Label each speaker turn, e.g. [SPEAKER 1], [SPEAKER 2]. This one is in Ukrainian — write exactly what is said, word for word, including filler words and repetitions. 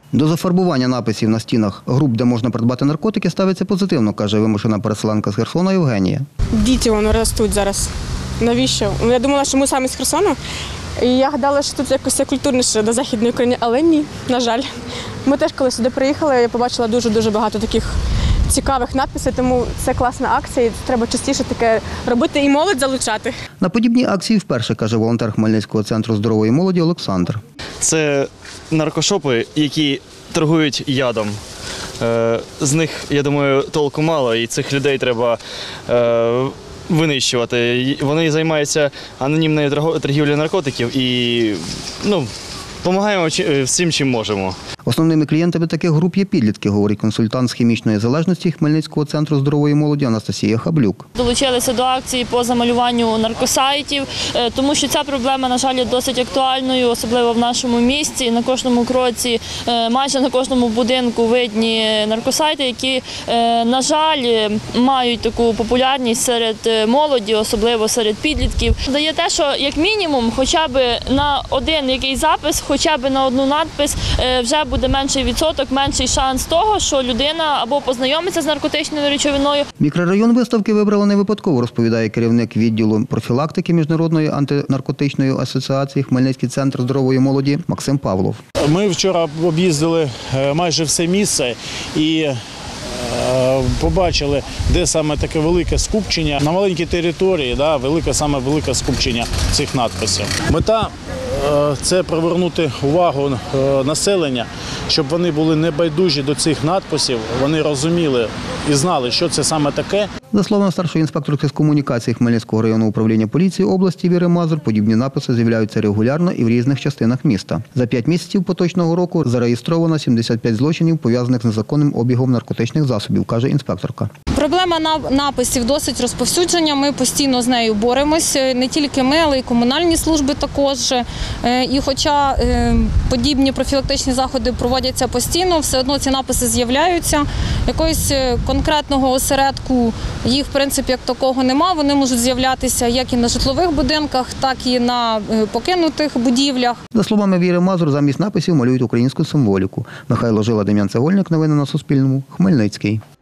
[SPEAKER 1] До зафарбування написів на стінах груп, де можна придбати наркотики, ставиться позитивно, каже вимушена переселенка з Херсона Євгенія.
[SPEAKER 2] Діти вони ростуть зараз. Навіщо? Я думала, що ми самі з Херсону. І я гадала, що тут якось культурніше до Західної України, але ні, на жаль. Ми теж, коли сюди приїхали, я побачила дуже-дуже багато таких цікавих надписів, тому це класна акція, і треба частіше таке робити і молодь залучати.
[SPEAKER 1] На подібні акції вперше, каже волонтер Хмельницького центру здорової молоді Олександр.
[SPEAKER 3] Це наркошопи, які торгують ядом. З них, я думаю, толку мало, і цих людей треба винищувати. Вони займаються анонімною торгівлею наркотиків і, ну, допомагаємо всім, чим можемо.
[SPEAKER 1] Основними клієнтами таких груп є підлітки, говорить консультант з хімічної залежності Хмельницького центру здорової молоді Анастасія Хаблюк.
[SPEAKER 4] Долучилися до акції по замалюванню наркосайтів, тому що ця проблема, на жаль, є досить актуальною, особливо в нашому місті. На кожному кроці, майже на кожному будинку видні наркосайти, які, на жаль, мають таку популярність серед молоді, особливо серед підлітків. Дає те, що як мінімум хоча б на один який запис, хоча б на одну надпис вже буде менший відсоток, менший шанс того, що людина або познайомиться з наркотичною речовиною.
[SPEAKER 1] Мікрорайон виставки вибрали не випадково, розповідає керівник відділу профілактики Міжнародної антинаркотичної асоціації Хмельницький центр здорової молоді Максим Павлов.
[SPEAKER 5] Ми вчора об'їздили майже все місце і побачили, де саме таке велике скупчення. На маленькій території, да, велике, саме велике скупчення цих надписів. Мета – це привернути увагу населення, щоб вони були небайдужі до цих надписів, вони розуміли і знали, що це саме таке.
[SPEAKER 1] За словами старшої інспекторки з комунікації Хмельницького районного управління поліції області Віри Мазур, подібні написи з'являються регулярно і в різних частинах міста. За п'ять місяців поточного року зареєстровано сімдесят п'ять злочинів, пов'язаних з незаконним обігом наркотичних засобів, каже інспекторка.
[SPEAKER 6] Проблема написів досить розповсюджена, ми постійно з нею боремося, не тільки ми, але й комунальні служби також. І хоча подібні профілактичні заходи проводяться постійно, все одно ці написи з'являються. Якогось конкретного осередку їх, в принципі, як такого нема. Вони можуть з'являтися як і на житлових будинках, так і на покинутих будівлях.
[SPEAKER 1] За словами Віри Мазур, замість написів малюють українську символіку. Михайло Жила, Дем'ян Цегольник. Новини на Суспільному. Хмельницький.